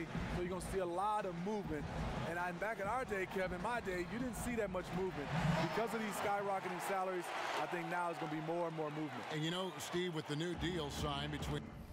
day, so you're going to see a lot of movement. And back in our day, Kevin, my day, you didn't see that much movement. Because of these skyrocketing salaries, I think now it's going to be more and more movement. And you know, Steve, with the new deal signed between